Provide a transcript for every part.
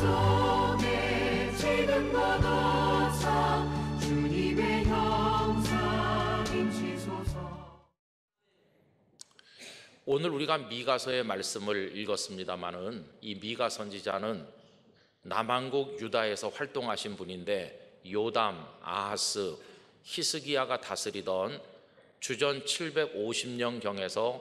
성에 지금과 더사 주님의 형상 임치소서. 오늘 우리가 미가서의 말씀을 읽었습니다마는 이 미가 선지자는 남한국 유다에서 활동하신 분인데 요담, 아하스, 히스기야가 다스리던 주전 750년경에서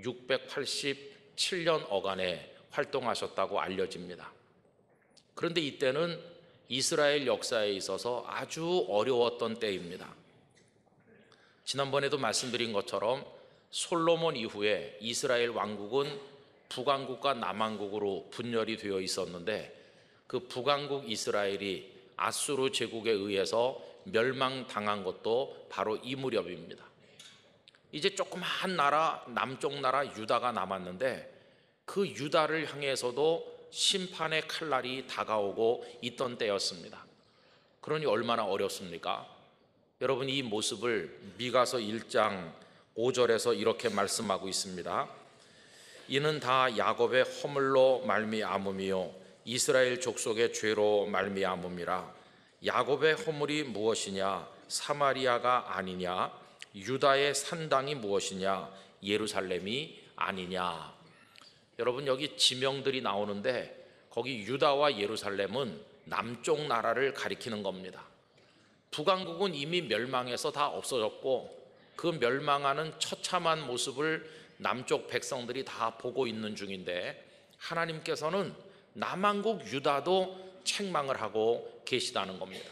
687년 어간에 활동하셨다고 알려집니다. 그런데 이때는 이스라엘 역사에 있어서 아주 어려웠던 때입니다. 지난번에도 말씀드린 것처럼 솔로몬 이후에 이스라엘 왕국은 북왕국과 남왕국으로 분열이 되어 있었는데 그 북왕국 이스라엘이 아수르 제국에 의해서 멸망당한 것도 바로 이 무렵입니다. 이제 조그마한 나라, 남쪽 나라 유다가 남았는데 그 유다를 향해서도 심판의 칼날이 다가오고 있던 때였습니다. 그러니 얼마나 어렵습니까? 여러분, 이 모습을 미가서 1장 5절에서 이렇게 말씀하고 있습니다. 이는 다 야곱의 허물로 말미암음이요 이스라엘 족속의 죄로 말미암음이라. 야곱의 허물이 무엇이냐? 사마리아가 아니냐? 유다의 산당이 무엇이냐? 예루살렘이 아니냐? 여러분, 여기 지명들이 나오는데 거기 유다와 예루살렘은 남쪽 나라를 가리키는 겁니다. 북왕국은 이미 멸망해서 다 없어졌고 그 멸망하는 처참한 모습을 남쪽 백성들이 다 보고 있는 중인데 하나님께서는 남왕국 유다도 책망을 하고 계시다는 겁니다.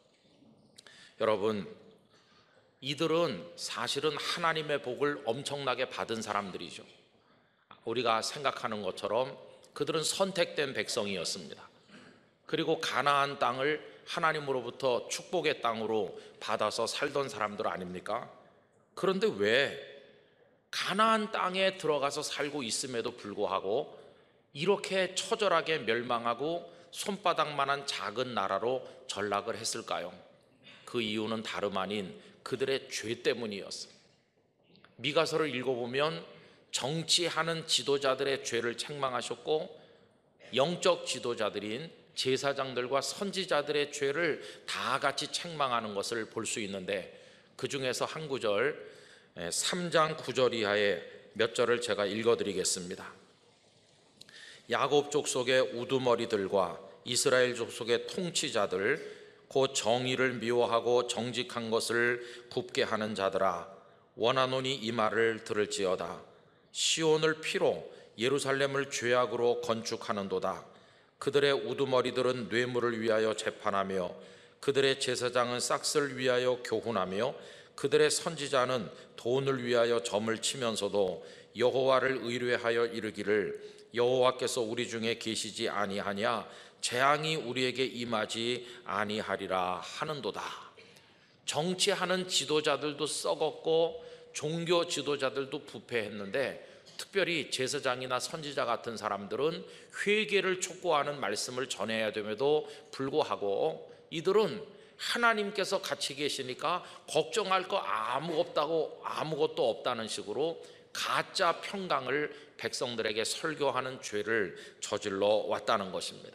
여러분, 이들은 사실은 하나님의 복을 엄청나게 받은 사람들이죠. 우리가 생각하는 것처럼 그들은 선택된 백성이었습니다. 그리고 가나안 땅을 하나님으로부터 축복의 땅으로 받아서 살던 사람들 아닙니까? 그런데 왜 가나안 땅에 들어가서 살고 있음에도 불구하고 이렇게 처절하게 멸망하고 손바닥만한 작은 나라로 전락을 했을까요? 그 이유는 다름 아닌 그들의 죄 때문이었어요. 미가서를 읽어보면 정치하는 지도자들의 죄를 책망하셨고 영적 지도자들인 제사장들과 선지자들의 죄를 다 같이 책망하는 것을 볼 수 있는데 그 중에서 한 구절 3장 9절 이하의 몇 절을 제가 읽어드리겠습니다. 야곱 족속의 우두머리들과 이스라엘 족속의 통치자들 곧 정의를 미워하고 정직한 것을 굽게 하는 자들아, 원하노니 이 말을 들을지어다. 시온을 피로 예루살렘을 죄악으로 건축하는도다. 그들의 우두머리들은 뇌물을 위하여 재판하며 그들의 제사장은 싹스를 위하여 교훈하며 그들의 선지자는 돈을 위하여 점을 치면서도 여호와를 의뢰하여 이르기를 여호와께서 우리 중에 계시지 아니하냐? 재앙이 우리에게 임하지 아니하리라 하는도다. 정치하는 지도자들도 썩었고 종교 지도자들도 부패했는데 특별히 제사장이나 선지자 같은 사람들은 회개를 촉구하는 말씀을 전해야 됨에도 불구하고 이들은 하나님께서 같이 계시니까 걱정할 거 아무것도 없다는 식으로 가짜 평강을 백성들에게 설교하는 죄를 저질러 왔다는 것입니다.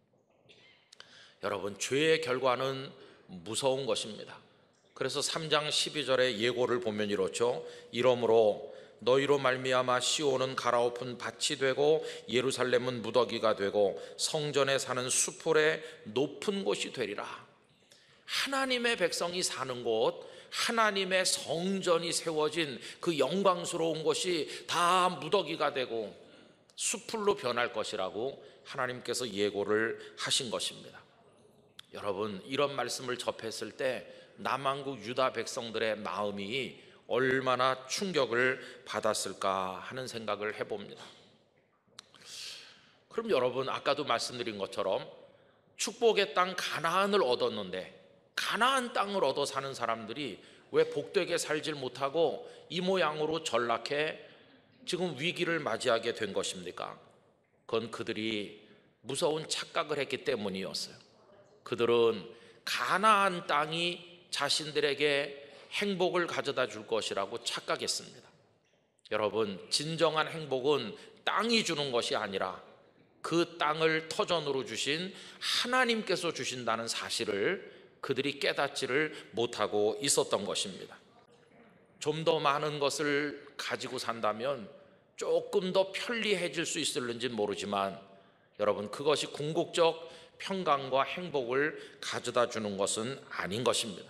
여러분, 죄의 결과는 무서운 것입니다. 그래서 3장 12절의 예고를 보면 이렇죠. 이러므로 너희로 말미암아 시온은 갈아엎은 밭이 되고 예루살렘은 무더기가 되고 성전에 사는 수풀의 높은 곳이 되리라. 하나님의 백성이 사는 곳, 하나님의 성전이 세워진 그 영광스러운 곳이 다 무더기가 되고 수풀로 변할 것이라고 하나님께서 예고를 하신 것입니다. 여러분, 이런 말씀을 접했을 때 남왕국 유다 백성들의 마음이 얼마나 충격을 받았을까 하는 생각을 해봅니다. 그럼 여러분, 아까도 말씀드린 것처럼 축복의 땅 가나안을 얻었는데 가나안 땅을 얻어 사는 사람들이 왜 복되게 살질 못하고 이 모양으로 전락해 지금 위기를 맞이하게 된 것입니까? 그건 그들이 무서운 착각을 했기 때문이었어요. 그들은 가나안 땅이 자신들에게 행복을 가져다 줄 것이라고 착각했습니다. 여러분, 진정한 행복은 땅이 주는 것이 아니라 그 땅을 터전으로 주신 하나님께서 주신다는 사실을 그들이 깨닫지를 못하고 있었던 것입니다. 좀 더 많은 것을 가지고 산다면 조금 더 편리해질 수 있을는지 모르지만 여러분, 그것이 궁극적 평강과 행복을 가져다 주는 것은 아닌 것입니다.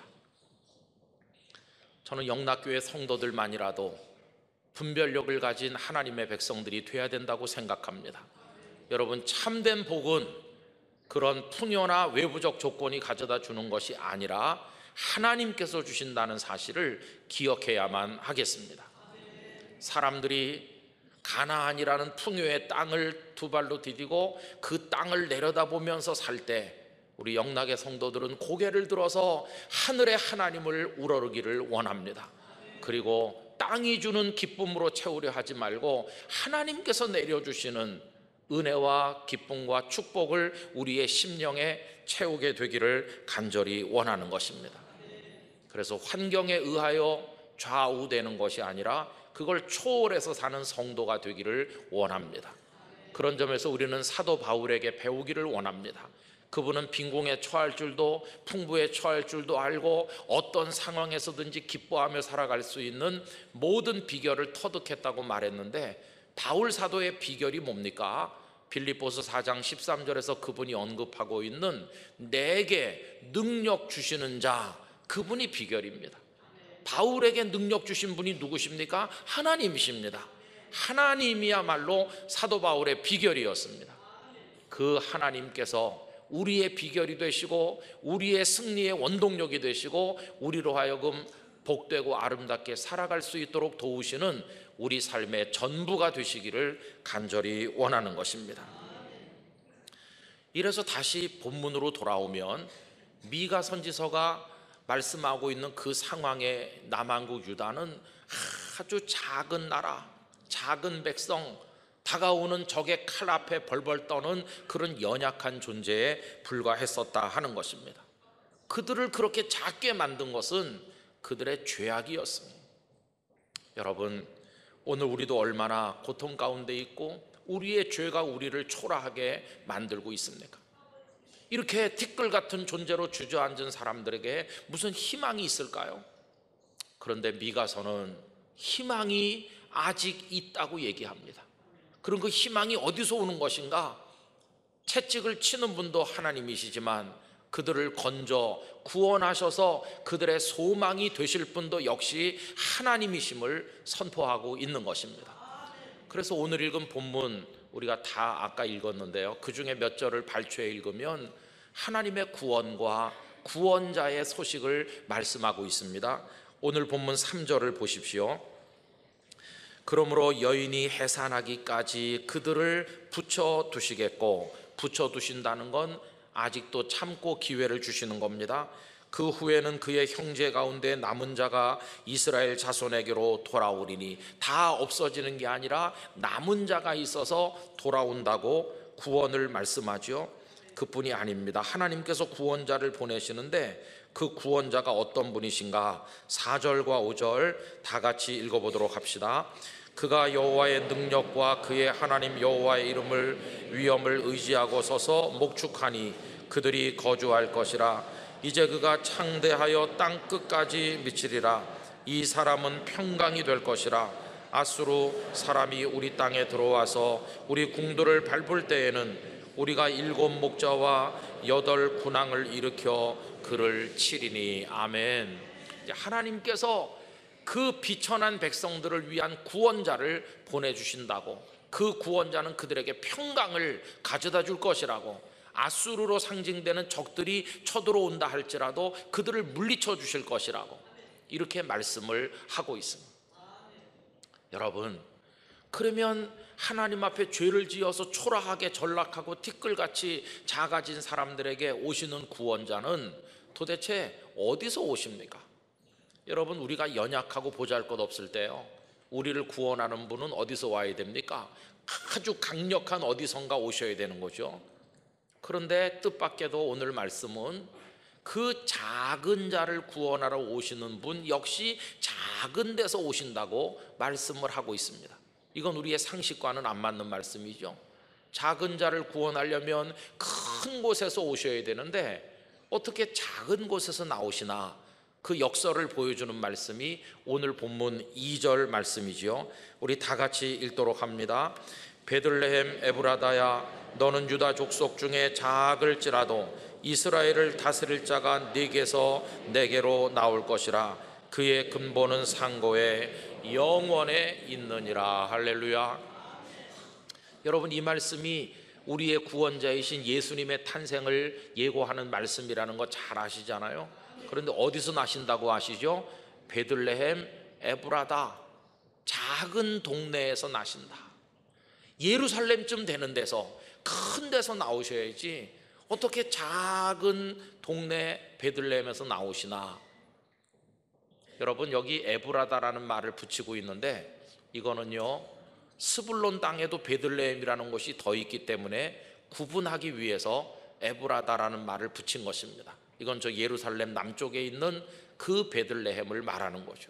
저는 영락교회 성도들만이라도 분별력을 가진 하나님의 백성들이 되어야 된다고 생각합니다. 여러분, 참된 복은 그런 풍요나 외부적 조건이 가져다 주는 것이 아니라 하나님께서 주신다는 사실을 기억해야만 하겠습니다. 사람들이 가나안이라는 풍요의 땅을 두 발로 디디고 그 땅을 내려다보면서 살 때 우리 영락의 성도들은 고개를 들어서 하늘의 하나님을 우러르기를 원합니다. 그리고 땅이 주는 기쁨으로 채우려 하지 말고 하나님께서 내려주시는 은혜와 기쁨과 축복을 우리의 심령에 채우게 되기를 간절히 원하는 것입니다. 그래서 환경에 의하여 좌우되는 것이 아니라 그걸 초월해서 사는 성도가 되기를 원합니다. 그런 점에서 우리는 사도 바울에게 배우기를 원합니다. 그분은 빈궁에 처할 줄도 풍부에 처할 줄도 알고 어떤 상황에서든지 기뻐하며 살아갈 수 있는 모든 비결을 터득했다고 말했는데, 바울 사도의 비결이 뭡니까? 빌립보서 4장 13절에서 그분이 언급하고 있는 내게 능력 주시는 자, 그분이 비결입니다. 바울에게 능력 주신 분이 누구십니까? 하나님이십니다. 하나님이야말로 사도 바울의 비결이었습니다. 그 하나님께서 우리의 비결이 되시고 우리의 승리의 원동력이 되시고 우리로 하여금 복되고 아름답게 살아갈 수 있도록 도우시는 우리 삶의 전부가 되시기를 간절히 원하는 것입니다. 이래서 다시 본문으로 돌아오면 미가 선지서가 말씀하고 있는 그 상황에 남한국 유다는 아주 작은 나라, 작은 백성, 다가오는 적의 칼 앞에 벌벌 떠는 그런 연약한 존재에 불과했었다 하는 것입니다. 그들을 그렇게 작게 만든 것은 그들의 죄악이었습니다. 여러분, 오늘 우리도 얼마나 고통 가운데 있고 우리의 죄가 우리를 초라하게 만들고 있습니까? 이렇게 티끌 같은 존재로 주저앉은 사람들에게 무슨 희망이 있을까요? 그런데 미가서는 희망이 아직 있다고 얘기합니다. 그럼 그 희망이 어디서 오는 것인가? 채찍을 치는 분도 하나님이시지만 그들을 건져 구원하셔서 그들의 소망이 되실 분도 역시 하나님이심을 선포하고 있는 것입니다. 그래서 오늘 읽은 본문 우리가 다 아까 읽었는데요, 그 중에 몇 절을 발췌해 읽으면 하나님의 구원과 구원자의 소식을 말씀하고 있습니다. 오늘 본문 3절을 보십시오. 그러므로 여인이 해산하기까지 그들을 붙여두시겠고, 붙여두신다는 건 아직도 참고 기회를 주시는 겁니다. 그 후에는 그의 형제 가운데 남은 자가 이스라엘 자손에게로 돌아오리니, 다 없어지는 게 아니라 남은 자가 있어서 돌아온다고 구원을 말씀하죠. 그뿐이 아닙니다. 하나님께서 구원자를 보내시는데 그 구원자가 어떤 분이신가? 4절과 5절 다 같이 읽어보도록 합시다. 그가 여호와의 능력과 그의 하나님 여호와의 이름을 위엄을 의지하고 서서 목축하니 그들이 거주할 것이라. 이제 그가 창대하여 땅 끝까지 미치리라. 이 사람은 평강이 될 것이라. 아수르 사람이 우리 땅에 들어와서 우리 궁들을 밟을 때에는 우리가 7 목자와 8 군왕을 일으켜 그를 치리니. 아멘. 하나님께서 그 비천한 백성들을 위한 구원자를 보내주신다고, 그 구원자는 그들에게 평강을 가져다 줄 것이라고, 아수르로 상징되는 적들이 쳐들어온다 할지라도 그들을 물리쳐 주실 것이라고 이렇게 말씀을 하고 있습니다. 여러분, 그러면 하나님 앞에 죄를 지어서 초라하게 전락하고 티끌같이 작아진 사람들에게 오시는 구원자는 도대체 어디서 오십니까? 여러분, 우리가 연약하고 보잘것없을 때요, 우리를 구원하는 분은 어디서 와야 됩니까? 아주 강력한 어디선가 오셔야 되는 거죠. 그런데 뜻밖에도 오늘 말씀은 그 작은 자를 구원하러 오시는 분 역시 작은 데서 오신다고 말씀을 하고 있습니다. 이건 우리의 상식과는 안 맞는 말씀이죠. 작은 자를 구원하려면 큰 곳에서 오셔야 되는데 어떻게 작은 곳에서 나오시나, 그 역설을 보여주는 말씀이 오늘 본문 2절 말씀이지요. 우리 다 같이 읽도록 합니다. 베들레헴 에브라다야, 너는 유다 족속 중에 작을지라도 이스라엘을 다스릴 자가 네게서 내게로 나올 것이라. 그의 근본은 상고에 영원에 있느니라. 할렐루야. 여러분, 이 말씀이 우리의 구원자이신 예수님의 탄생을 예고하는 말씀이라는 거 잘 아시잖아요. 그런데 어디서 나신다고 아시죠? 베들레헴 에브라다, 작은 동네에서 나신다. 예루살렘쯤 되는 데서, 큰 데서 나오셔야지 어떻게 작은 동네 베들레헴에서 나오시나. 여러분, 여기 에브라다라는 말을 붙이고 있는데 이거는요, 스불론 땅에도 베들레헴이라는 곳이 더 있기 때문에 구분하기 위해서 에브라다라는 말을 붙인 것입니다. 이건 저 예루살렘 남쪽에 있는 그 베들레헴을 말하는 거죠.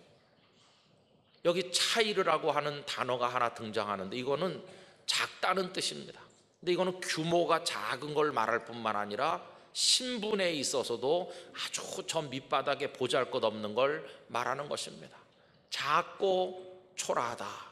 여기 차이르라고 하는 단어가 하나 등장하는데 이거는 작다는 뜻입니다. 근데 이거는 규모가 작은 걸 말할 뿐만 아니라 신분에 있어서도 아주 저 밑바닥에 보잘것없는 걸 말하는 것입니다. 작고 초라하다.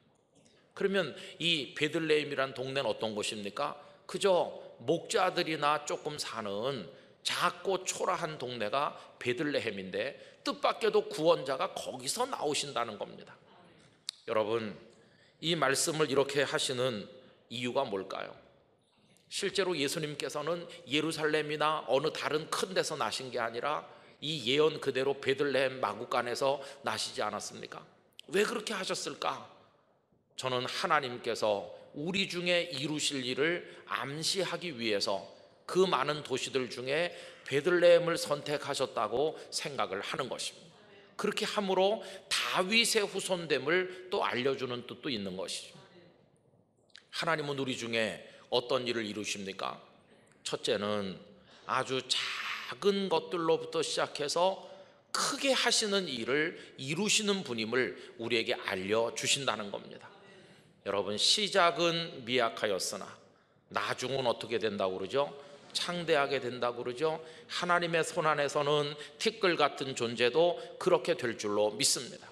그러면 이 베들레헴이란 동네는 어떤 곳입니까? 그저 목자들이나 조금 사는 작고 초라한 동네가 베들레헴인데 뜻밖에도 구원자가 거기서 나오신다는 겁니다. 여러분, 이 말씀을 이렇게 하시는 이유가 뭘까요? 실제로 예수님께서는 예루살렘이나 어느 다른 큰 데서 나신 게 아니라 이 예언 그대로 베들레헴 마구간에서 나시지 않았습니까? 왜 그렇게 하셨을까? 저는 하나님께서 우리 중에 이루실 일을 암시하기 위해서 그 많은 도시들 중에 베들레헴을 선택하셨다고 생각을 하는 것입니다. 그렇게 함으로 다윗의 후손됨을 또 알려주는 뜻도 있는 것이죠. 하나님은 우리 중에 어떤 일을 이루십니까? 첫째는 아주 작은 것들로부터 시작해서 크게 하시는 일을 이루시는 분임을 우리에게 알려주신다는 겁니다. 여러분, 시작은 미약하였으나 나중은 어떻게 된다고 그러죠? 창대하게 된다고 그러죠. 하나님의 손 안에서는 티끌 같은 존재도 그렇게 될 줄로 믿습니다.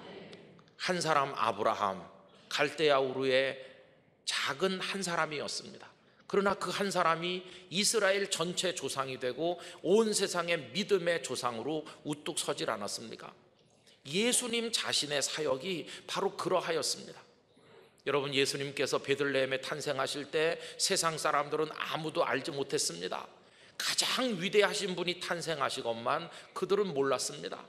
한 사람 아브라함, 갈대아 우르의 작은 한 사람이었습니다. 그러나 그 한 사람이 이스라엘 전체 조상이 되고 온 세상의 믿음의 조상으로 우뚝 서질 않았습니까? 예수님 자신의 사역이 바로 그러하였습니다. 여러분, 예수님께서 베들레헴에 탄생하실 때 세상 사람들은 아무도 알지 못했습니다. 가장 위대하신 분이 탄생하시건만 그들은 몰랐습니다.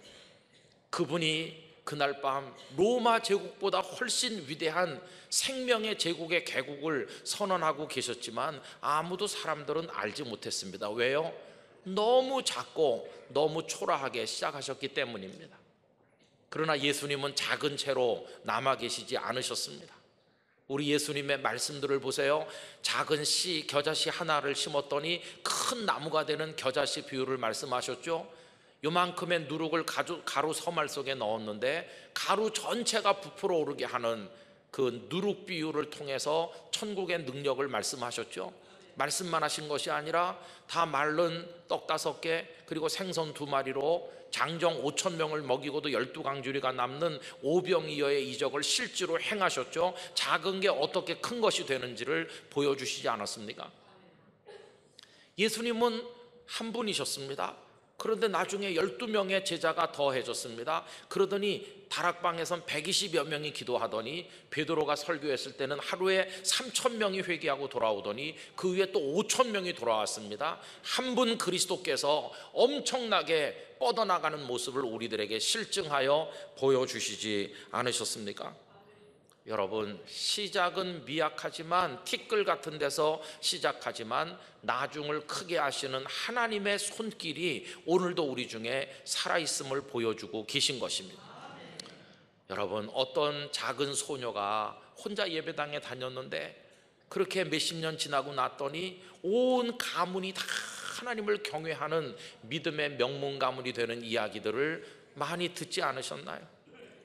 그분이 그날 밤 로마 제국보다 훨씬 위대한 생명의 제국의 개국을 선언하고 계셨지만 아무도 사람들은 알지 못했습니다. 왜요? 너무 작고 너무 초라하게 시작하셨기 때문입니다. 그러나 예수님은 작은 채로 남아 계시지 않으셨습니다. 우리 예수님의 말씀들을 보세요. 작은 씨, 겨자씨 하나를 심었더니 큰 나무가 되는 겨자씨 비유를 말씀하셨죠. 요만큼의 누룩을 가루 서말 속에 넣었는데 가루 전체가 부풀어 오르게 하는 그 누룩 비유를 통해서 천국의 능력을 말씀하셨죠. 말씀만 하신 것이 아니라 다 마른 떡 5개 그리고 생선 2마리로 장정 5,000명을 먹이고도 12강주리가 남는 오병이어의 이적을 실제로 행하셨죠. 작은 게 어떻게 큰 것이 되는지를 보여주시지 않았습니까? 예수님은 한 분이셨습니다. 그런데 나중에 12명의 제자가 더해졌습니다. 그러더니 다락방에선 120여 명이 기도하더니 베드로가 설교했을 때는 하루에 3,000명이 회개하고 돌아오더니 그 위에 또 5,000명이 돌아왔습니다. 한 분 그리스도께서 엄청나게 뻗어나가는 모습을 우리들에게 실증하여 보여주시지 않으셨습니까? 여러분, 시작은 미약하지만 티끌 같은 데서 시작하지만 나중을 크게 하시는 하나님의 손길이 오늘도 우리 중에 살아있음을 보여주고 계신 것입니다. 여러분, 어떤 작은 소녀가 혼자 예배당에 다녔는데 그렇게 몇십 년 지나고 났더니 온 가문이 다 하나님을 경외하는 믿음의 명문 가문이 되는 이야기들을 많이 듣지 않으셨나요?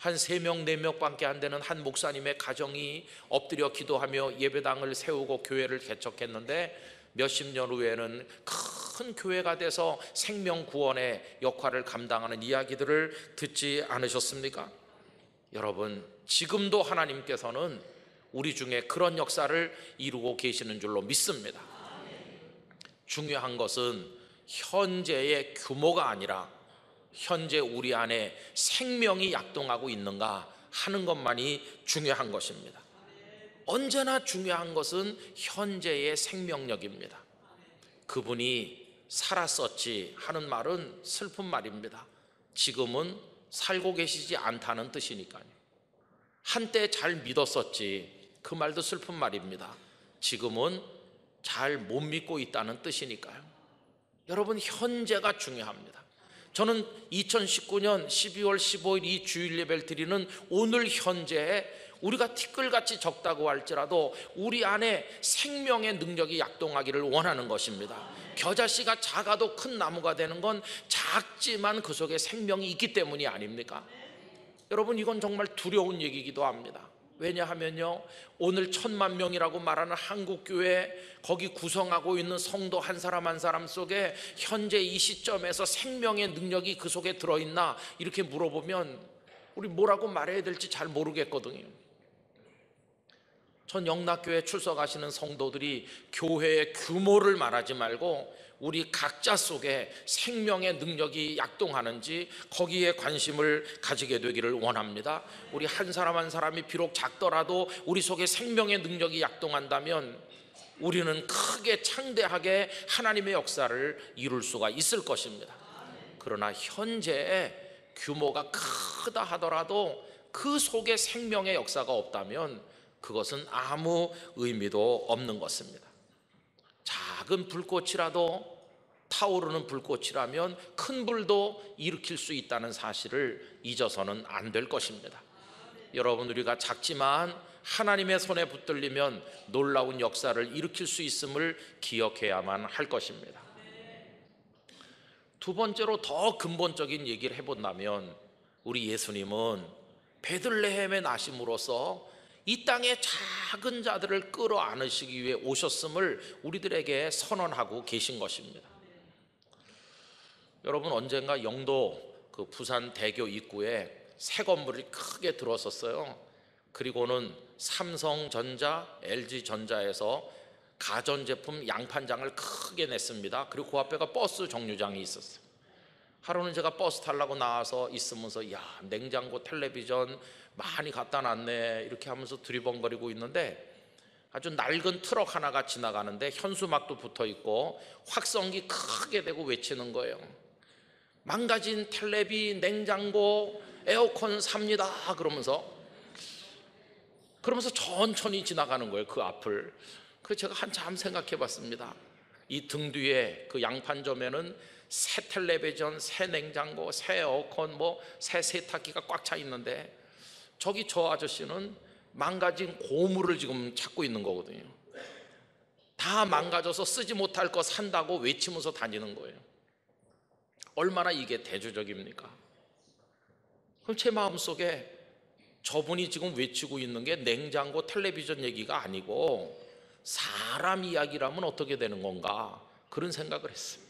한 3명, 4명밖에 안 되는 한 목사님의 가정이 엎드려 기도하며 예배당을 세우고 교회를 개척했는데 몇십 년 후에는 큰 교회가 돼서 생명 구원의 역할을 감당하는 이야기들을 듣지 않으셨습니까? 여러분, 지금도 하나님께서는 우리 중에 그런 역사를 이루고 계시는 줄로 믿습니다. 중요한 것은 현재의 규모가 아니라 현재 우리 안에 생명이 약동하고 있는가 하는 것만이 중요한 것입니다. 언제나 중요한 것은 현재의 생명력입니다. 그분이 살았었지 하는 말은 슬픈 말입니다. 지금은 살고 계시지 않다는 뜻이니까요. 한때 잘 믿었었지, 그 말도 슬픈 말입니다. 지금은 잘 못 믿고 있다는 뜻이니까요. 여러분, 현재가 중요합니다. 저는 2019년 12월 15일 이 주일 예배를 드리는 오늘 현재에 우리가 티끌같이 적다고 할지라도 우리 안에 생명의 능력이 약동하기를 원하는 것입니다. 겨자씨가 작아도 큰 나무가 되는 건 작지만 그 속에 생명이 있기 때문이 아닙니까? 여러분, 이건 정말 두려운 얘기이기도 합니다. 왜냐하면요, 오늘 1,000만 명이라고 말하는 한국교회, 거기 구성하고 있는 성도 한 사람 한 사람 속에 현재 이 시점에서 생명의 능력이 그 속에 들어있나 이렇게 물어보면 우리 뭐라고 말해야 될지 잘 모르겠거든요. 전 영락교회 출석하시는 성도들이 교회의 규모를 말하지 말고 우리 각자 속에 생명의 능력이 약동하는지 거기에 관심을 가지게 되기를 원합니다. 우리 한 사람 한 사람이 비록 작더라도 우리 속에 생명의 능력이 약동한다면 우리는 크게 창대하게 하나님의 역사를 이룰 수가 있을 것입니다. 그러나 현재의 규모가 크다 하더라도 그 속에 생명의 역사가 없다면 그것은 아무 의미도 없는 것입니다. 작은 불꽃이라도, 타오르는 불꽃이라면 큰 불도 일으킬 수 있다는 사실을 잊어서는 안 될 것입니다. 여러분, 우리가 작지만 하나님의 손에 붙들리면 놀라운 역사를 일으킬 수 있음을 기억해야만 할 것입니다. 두 번째로 더 근본적인 얘기를 해본다면 우리 예수님은 베들레헴에 나심으로써 이 땅의 작은 자들을 끌어안으시기 위해 오셨음을 우리들에게 선언하고 계신 것입니다. 여러분, 언젠가 영도 그 부산 대교 입구에 새 건물이 크게 들어섰어요. 그리고는 삼성전자, LG전자에서 가전제품 양판장을 크게 냈습니다. 그리고 그 앞에가 버스 정류장이 있었어요. 하루는 제가 버스 타려고 나와서 있으면서 야, 냉장고, 텔레비전 많이 갖다 놨네 이렇게 하면서 두리번거리고 있는데 아주 낡은 트럭 하나가 지나가는데 현수막도 붙어 있고 확성기 크게 대고 외치는 거예요. 망가진 텔레비, 냉장고, 에어컨 삽니다 그러면서 천천히 지나가는 거예요, 그 앞을. 그래서 제가 한참 생각해 봤습니다. 이 등 뒤에 그 양판점에는 새 텔레비전, 새 냉장고, 새 에어컨, 새 세탁기가 꽉 차 있는데 저기 저 아저씨는 망가진 고물을 지금 찾고 있는 거거든요. 다 망가져서 쓰지 못할 거 산다고 외치면서 다니는 거예요. 얼마나 이게 대조적입니까? 그럼 제 마음속에 저분이 지금 외치고 있는 게 냉장고, 텔레비전 얘기가 아니고 사람 이야기라면 어떻게 되는 건가, 그런 생각을 했습니다.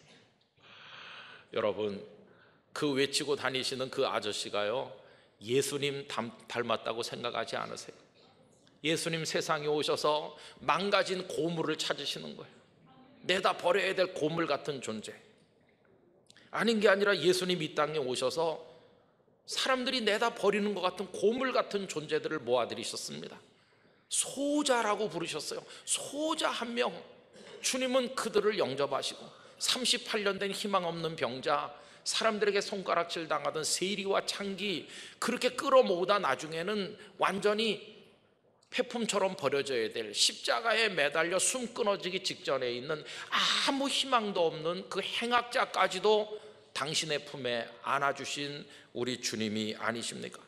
여러분, 그 외치고 다니시는 그 아저씨가요, 예수님 닮았다고 생각하지 않으세요? 예수님 세상에 오셔서 망가진 고물을 찾으시는 거예요. 내다 버려야 될 고물 같은 존재. 아닌 게 아니라 예수님 이 땅에 오셔서 사람들이 내다 버리는 것 같은 고물 같은 존재들을 모아들이셨습니다. 소자라고 부르셨어요. 소자 한 명. 주님은 그들을 영접하시고 38년 된 희망 없는 병자, 사람들에게 손가락질 당하던 세리와 창기, 그렇게 끌어모으다 나중에는 완전히 폐품처럼 버려져야 될, 십자가에 매달려 숨 끊어지기 직전에 있는 아무 희망도 없는 그 행악자까지도 당신의 품에 안아주신 우리 주님이 아니십니까?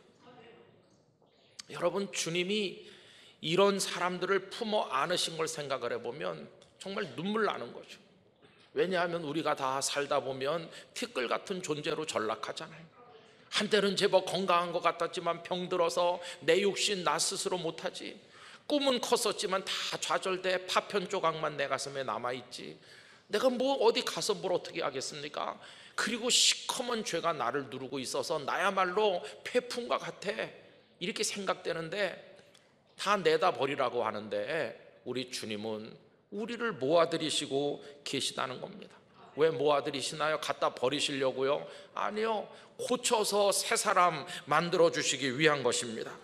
여러분, 주님이 이런 사람들을 품어 안으신 걸 생각을 해보면 정말 눈물 나는 거죠. 왜냐하면 우리가 다 살다 보면 티끌 같은 존재로 전락하잖아요. 한때는 제법 건강한 것 같았지만 병들어서 내 육신 나 스스로 못하지. 꿈은 컸었지만 다 좌절돼 파편 조각만 내 가슴에 남아있지. 내가 뭐 어디 가서 뭘 어떻게 하겠습니까? 그리고 시커먼 죄가 나를 누르고 있어서 나야말로 폐품과 같아, 이렇게 생각되는데 다 내다 버리라고 하는데 우리 주님은 우리를 모아들이시고 계시다는 겁니다. 왜 모아들이시나요? 갖다 버리시려고요? 아니요, 고쳐서 새 사람 만들어 주시기 위한 것입니다.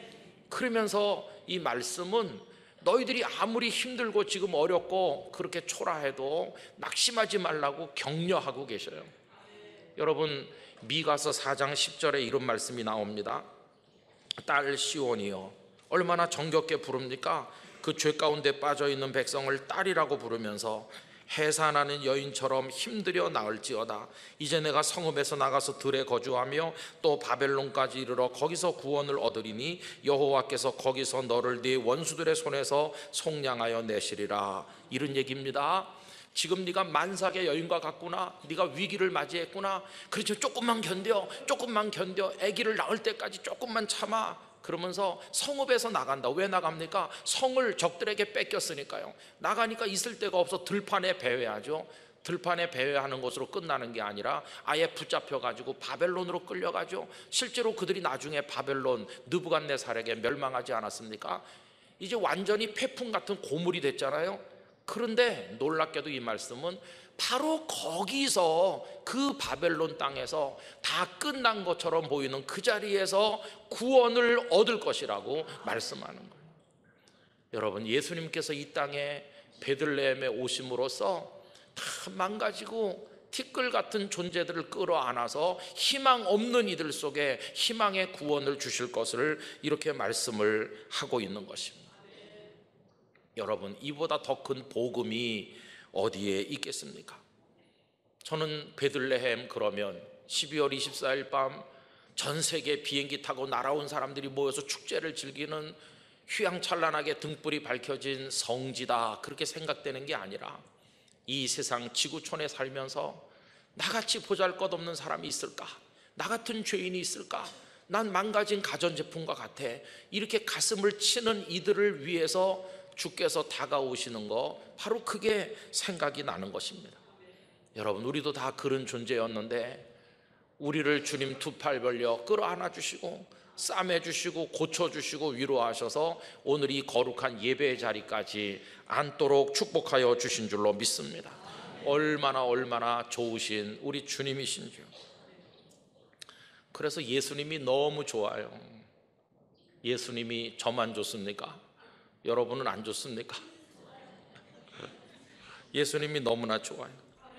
그러면서 이 말씀은 너희들이 아무리 힘들고 지금 어렵고 그렇게 초라해도 낙심하지 말라고 격려하고 계셔요. 여러분, 미가서 4장 10절에 이런 말씀이 나옵니다. 딸 시온이여, 얼마나 정겹게 부릅니까? 그 죄 가운데 빠져있는 백성을 딸이라고 부르면서 해산하는 여인처럼 힘들여 나을지어다. 이제 내가 성읍에서 나가서 들에 거주하며 또 바벨론까지 이르러 거기서 구원을 얻으리니 여호와께서 거기서 너를 네 원수들의 손에서 속량하여 내시리라. 이런 얘기입니다. 지금 네가 만삭의 여인과 같구나. 네가 위기를 맞이했구나. 그렇죠, 조금만 견뎌, 조금만 견뎌. 아기를 낳을 때까지 조금만 참아. 그러면서 성읍에서 나간다. 왜 나갑니까? 성을 적들에게 뺏겼으니까요. 나가니까 있을 데가 없어 들판에 배회하죠. 들판에 배회하는 것으로 끝나는 게 아니라 아예 붙잡혀가지고 바벨론으로 끌려가죠. 실제로 그들이 나중에 바벨론 느부갓네살에게 멸망하지 않았습니까? 이제 완전히 폐품 같은 고물이 됐잖아요. 그런데 놀랍게도 이 말씀은 바로 거기서, 그 바벨론 땅에서 다 끝난 것처럼 보이는 그 자리에서 구원을 얻을 것이라고 말씀하는 거예요. 여러분, 예수님께서 이 땅에 베들레헴에 오심으로써 다 망가지고 티끌 같은 존재들을 끌어안아서 희망 없는 이들 속에 희망의 구원을 주실 것을 이렇게 말씀을 하고 있는 것입니다. 여러분, 이보다 더 큰 복음이 어디에 있겠습니까? 저는 베들레헴 그러면 12월 24일 밤 전 세계 비행기 타고 날아온 사람들이 모여서 축제를 즐기는 휘황찬란하게 등불이 밝혀진 성지다, 그렇게 생각되는 게 아니라 이 세상 지구촌에 살면서 나같이 보잘것없는 사람이 있을까? 나 같은 죄인이 있을까? 난 망가진 가전제품과 같아. 이렇게 가슴을 치는 이들을 위해서 주께서 다가오시는 거, 바로 그게 생각이 나는 것입니다. 여러분, 우리도 다 그런 존재였는데 우리를 주님 두 팔 벌려 끌어안아 주시고 싸매 주시고 고쳐 주시고 위로하셔서 오늘 이 거룩한 예배의 자리까지 앉도록 축복하여 주신 줄로 믿습니다. 얼마나 좋으신 우리 주님이신지요. 그래서 예수님이 너무 좋아요. 예수님이 저만 좋습니까? 여러분은 안 좋습니까? 예수님이 너무나 좋아요.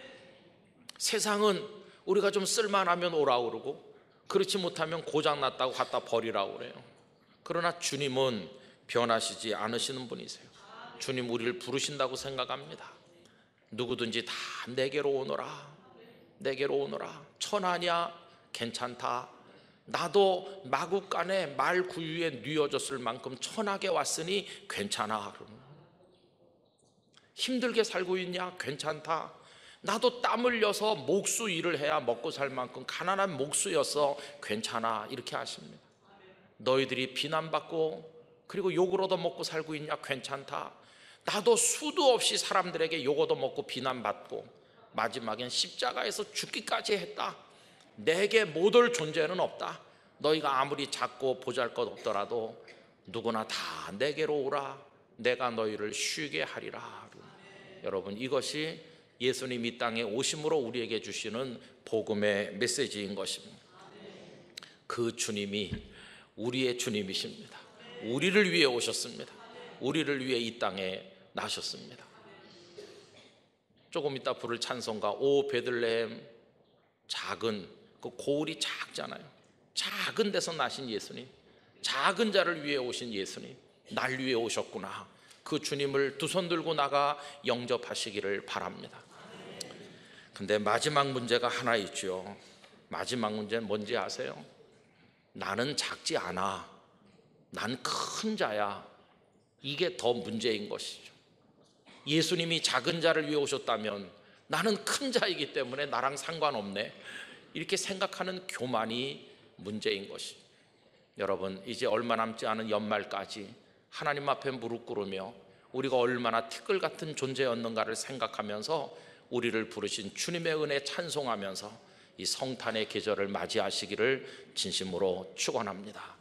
세상은 우리가 좀 쓸만하면 오라고 그러고 그렇지 못하면 고장났다고 갖다 버리라고 그래요. 그러나 주님은 변하시지 않으시는 분이세요. 주님 우리를 부르신다고 생각합니다. 누구든지 다 내게로 오너라, 내게로 오너라. 천하냐? 괜찮다. 나도 마구간에 말 구유에 뉘어졌을 만큼 천하게 왔으니 괜찮아. 힘들게 살고 있냐? 괜찮다. 나도 땀 흘려서 목수 일을 해야 먹고 살 만큼 가난한 목수였어. 괜찮아. 이렇게 하십니다. 너희들이 비난받고 그리고 욕을 얻어먹고 살고 있냐? 괜찮다. 나도 수도 없이 사람들에게 욕 얻어먹고 비난받고 마지막엔 십자가에서 죽기까지 했다. 내게 못 올 존재는 없다. 너희가 아무리 작고 보잘것없더라도 누구나 다 내게로 오라. 내가 너희를 쉬게 하리라. 여러분, 이것이 예수님 이 땅에 오심으로 우리에게 주시는 복음의 메시지인 것입니다. 그 주님이 우리의 주님이십니다. 우리를 위해 오셨습니다. 우리를 위해 이 땅에 나셨습니다. 조금 이따 부를 찬송가 오 베들레헴 작은, 그 고을이 작잖아요. 작은 데서 나신 예수님, 작은 자를 위해 오신 예수님, 날 위해 오셨구나. 그 주님을 두 손 들고 나가 영접하시기를 바랍니다. 근데 마지막 문제가 하나 있죠. 마지막 문제는 뭔지 아세요? 나는 작지 않아. 난 큰 자야. 이게 더 문제인 것이죠. 예수님이 작은 자를 위해 오셨다면 나는 큰 자이기 때문에 나랑 상관없네, 이렇게 생각하는 교만이 문제인 것이. 여러분, 이제 얼마 남지 않은 연말까지 하나님 앞에 무릎 꿇으며 우리가 얼마나 티끌 같은 존재였는가를 생각하면서 우리를 부르신 주님의 은혜 찬송하면서 이 성탄의 계절을 맞이하시기를 진심으로 축원합니다.